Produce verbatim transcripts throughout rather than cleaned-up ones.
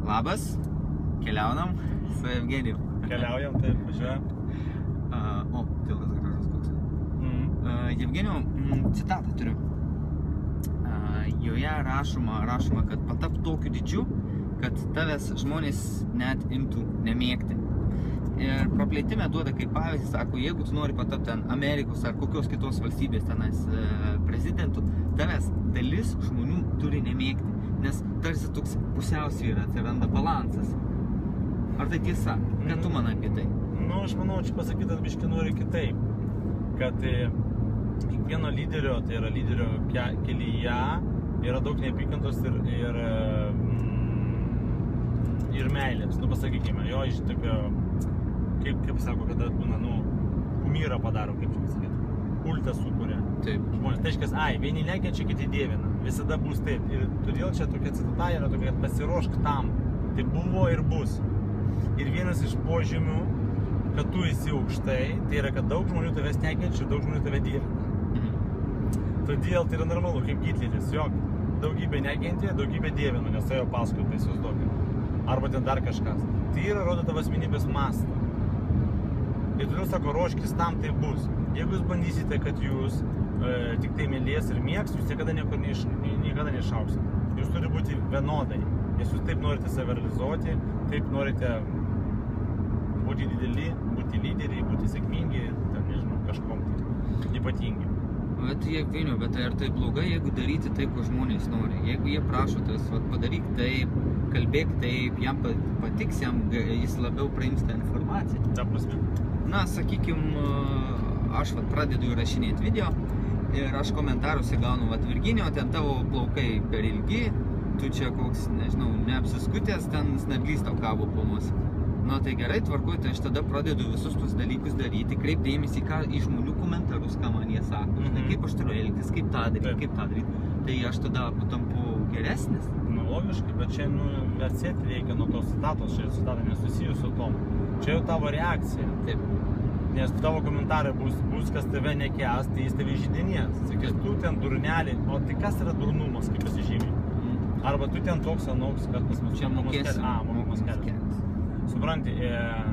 Labas, keliaunam su Evgenijum. Keliaujam, taip, važiuojam. Uh, o, tiltas gražus koks. Mm. Uh, Evgenijau, mm, citatą turiu. Uh, joje rašoma, rašoma, kad patap tokiu didžiu, kad tavęs žmonės net imtų nemėgti. Ir praplėtime duoda kaip pavyzdį, sako, jeigu tu nori patapti ten Amerikos ar kokios kitos valstybės tenais uh, prezidentų, tavęs dalis žmonių turi nemėgti. Nes tarsi toks pusiausvyra, atsiranda balansas. Ar tai tiesa? Ką tu manai apie tai? Nu, aš manau, čia pasakyti, kad biški nori kitaip. Kad e, kiekvieno lyderio, tai yra lyderio ke, kelyje, yra daug neapykantos ir, ir, mm, ir meilės. Nu, pasakykime, jo iš tokio, kaip, kaip sako, kada būna, nu, kumyrą padaro, kaip čia pasakyti. Kultą sukuria. Taip. Žmonės, tai aiškias, ai, vieni nekenčia, kiti dievina. Visada bus taip. Ir todėl čia tokia citata yra tokia, kad pasiruošk tam. Tai buvo ir bus. Ir vienas iš požymių, kad tu esi aukštai, tai yra, kad daug žmonių tavęs nekenčia ir daug žmonių tave dievina. Mhm. Todėl tai yra normalu, kaip Hitleris, jog daugybė nekentė, daugybė dievina, nes tai jo paskui, tai įsivaizduokit. Arba ten dar kažkas. Tai yra, rodo tavo asmenybės mastą. Ir todėl sako, ruoškis tam, tai bus. Jeigu jūs bandysite, kad jūs e, tik tai mylės ir mėgs, jūs niekada niekur neiš, niekada neišauksit. Jūs turi būti vienodai. Nes jūs taip norite save realizuoti, taip norite būti dideli, būti lyderiai, būti sėkmingi, ten, nežinau, kažkom tai ypatingi. Bet Evgenijau, bet ar tai blogai, jeigu daryti tai, ko žmonės nori? Jeigu jie prašo tas, padaryk taip, kalbėk taip, jam patiks, jam jis labiau praims tą informaciją. Ta prasme. Na, sakykim, aš vat, pradedu įrašinėti video ir aš komentaruose gaunu, vat, Virginijau, ten tavo plaukai per ilgi, tu čia koks, nežinau, neapsiskutęs, ten snaglys tau kabo po mus. Na, tai gerai, tvarkuoju, tai aš tada pradedu visus tuos dalykus daryti, kreip dėmesį ką, į žmonių komentarus, ką man jie sako, mm -hmm. kaip aš turiu elgtis, kaip tą daryti, kaip tą daryti. Tai aš tada patampu geresnis. Nu, logiškai, bet čia, nu, atsėti reikia nuo tos citatos, čia citata nesusijus su tom. Čia jau tavo reakcija. Taip. Nes tavo komentarai bus, bus kas tave nekęs, tai jis tave žydinės. Sakys, tu ten durnelį, o tai kas yra durnumas, kaip pasižymiai? Mm. Arba tu ten toks anoks, kad pas mus čia mokės. A, mokamos kelias. Supranti, e,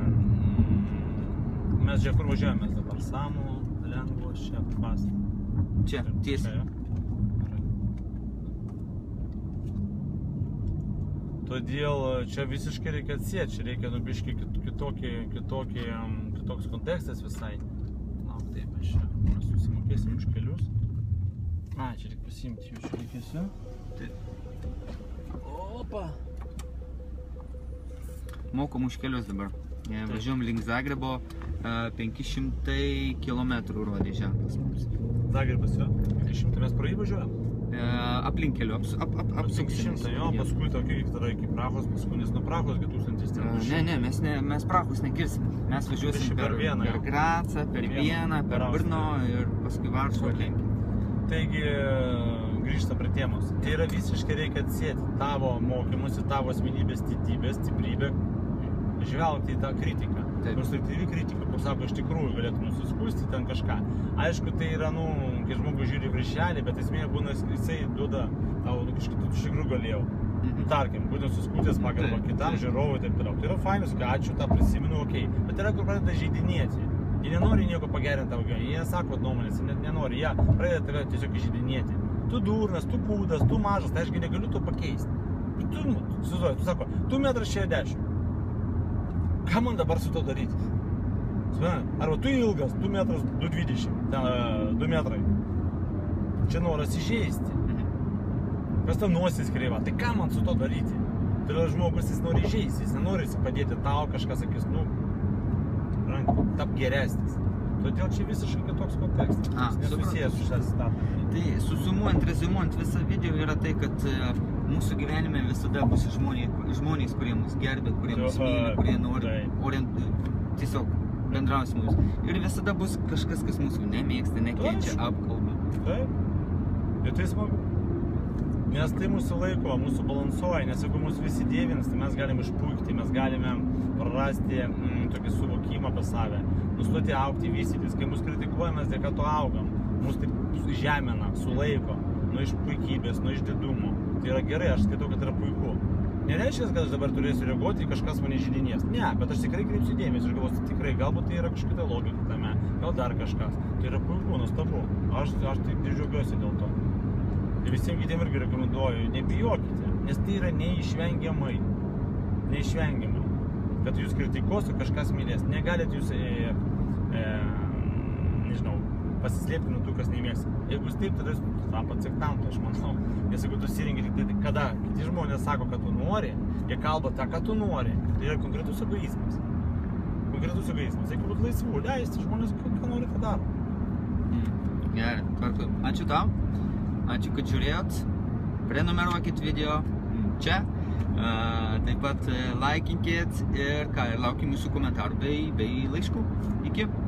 mes čia kur važiuojame mes dabar? Samų, lengvo, čia, pas. Čia, tiesiai. Todėl čia visiškai reikia atsieti, čia reikia nubiškai kitokį, kitokį, kitoks kontekstas visai. Na, taip, aš čia susimokėsim už kelius. A, čia reikia pasiimti jų čia reikėsiu. Opa! Mokom už kelius dabar. Važiuojam link Zagrebo, penki šimtai kilometrų rodė ženklas mums. Zagrebas, jo? penki šimtai mes pro jį važiuojam? Aplink keliu, ap, ap, ap, apsuksim. Jo, paskui tokia tada iki Prahos, paskui nes nuo Prahos tūkstantis ten. Ne, ne, mes, ne, mes Prahos nekirsim. Mes važiuosim per, per, per Gracą, per Vieną, per Brno ir paskui Varšuvą lenkim. Taigi, grįžta prie temos. Tai yra visiškai reikia atsėti tavo mokymus, tavo asmenybės stiprybės, stiprybę, žvelgti į tą kritiką. Konstruktyvi kritika, kur sako, iš tikrųjų galėtų nusiskūsti ten kažką. Aišku, tai yra, nu, kai žmogus žiūri viršelį, bet esmė būna, jisai duoda tau, kažkaip tu iš tikrųjų galėjau. Tarkim, būtent suskūtęs pagalba kitam žiūrovui, taip toliau. Tai yra fainas, kad ačiū, tą prisimenu, okei. Okay. Bet yra, kur pradeda žaidinėti. Jie nenori nieko pagerinti tavo gyvenimą, jie sako nuomonės, jie net nenori, jie pradeda tave tiesiog žaidinėti. Tu durnas, tu kūdas, tu mažas, tai aš negaliu to pakeisti. Tu, suzuoji, tu sako, tu metras šešiasdešimt. Ką man dabar su to daryti? Arba tu ilgas, du metras, du dvidešimt, ten du metrai. Čia noras įžeisti. Kas ta nosis kreiva, tai ką man su to daryti? Tai yra žmogus, jis nori įžeisti, jis nenori padėti tau, kažkas sakys, nu, tap geresnis. Todėl čia visiškai kitoks kontekstas. A, nesusijęs su šią citatą. Tai susumuojant, rezumuojant visą video yra tai, kad mūsų gyvenime visada bus žmonės, žmonės kurie mus gerbė, kurie mus myli, kurie nori orient, tiesiog bendrauti su mūsų. Ir visada bus kažkas, kas mūsų nemėgsta, nekenčia, apkalba. Taip. Ir tai smagu. Nes tai mūsų laiko, mūsų balansuoja, nes jeigu mūsų visi dievins, tai mes galime išpuikti, mes galime prarasti mm, tokį suvokimą apie save, nustoti augti, vystytis. Kai mus kritikuoja, mes dėka to augam. Mus taip žemina, sulaiko nuo iš puikybės, nuo iš didumo. Tai yra gerai, aš skaitau, kad yra puiku. Nereiškia, kad aš dabar turėsiu reaguoti, kažkas mane žydinės. Ne, bet aš tikrai kreipsiu dėmesį, aš galvosiu, tikrai, galbūt tai yra kažkokia logika tame, gal dar kažkas. Tai yra puiku, nuostabu. Aš, aš taip džiaugiuosi dėl to. Ir visiems kitiems irgi rekomenduoju, nebijokite, nes tai yra neišvengiamai. Neišvengiamai. Kad jūs kritikuosiu, kažkas mylės. Negalit jūs, e, e, nežinau, pasislėpti nuo tų, kas nemėgsta. Jeigu jūs taip, tada jūs tapat sektantu, aš manau. Nes jeigu tu sirengi tik tai, kada kiti žmonės sako, kad tu nori, jie kalba tą, ką tu nori, tai yra konkretus egoizmas. Konkretus egoizmas. Jeigu būtų laisvų, leisti žmonės, ką nori, tą daro. Mm. Gerai, tvarku. Ačiū tau. Ačiū, kad žiūrėjot. Prenumeruokit video čia. Uh, taip pat laikinkit ir ką, laukim jūsų komentarų bei, bei laiškų. Iki.